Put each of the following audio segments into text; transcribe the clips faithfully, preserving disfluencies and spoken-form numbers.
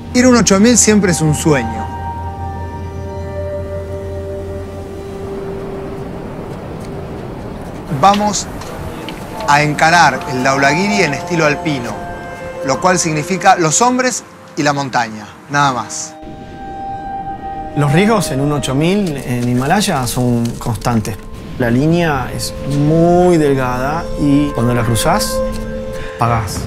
Ir a un ocho mil siempre es un sueño. Vamos a encarar el Dhaulagiri en estilo alpino, lo cual significa los hombres y la montaña, nada más. Los riesgos en un ocho mil en Himalaya son constantes. La línea es muy delgada y cuando la cruzás, pagás.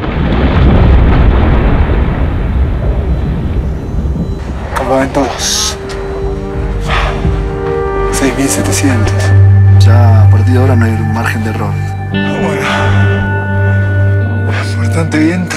Campamento dos. seis mil setecientos. Ya a partir de ahora no hay un margen de error. Bueno. Bastante viento.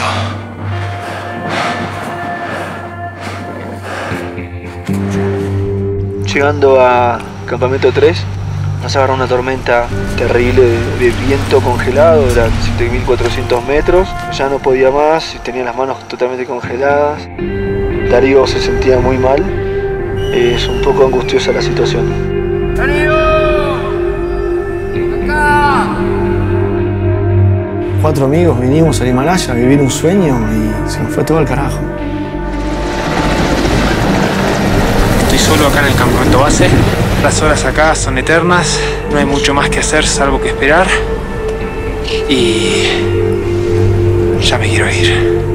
Llegando a campamento tres, nos agarró una tormenta terrible de, de viento congelado, eran siete mil cuatrocientos metros, ya no podía más, tenía las manos totalmente congeladas. Darío se sentía muy mal, es un poco angustiosa la situación. ¡Darío! ¡Acá! Cuatro amigos vinimos al Himalaya a vivir un sueño y se nos fue todo al carajo. Estoy solo acá en el campamento base. Las horas acá son eternas, no hay mucho más que hacer salvo que esperar. Y ya me quiero ir.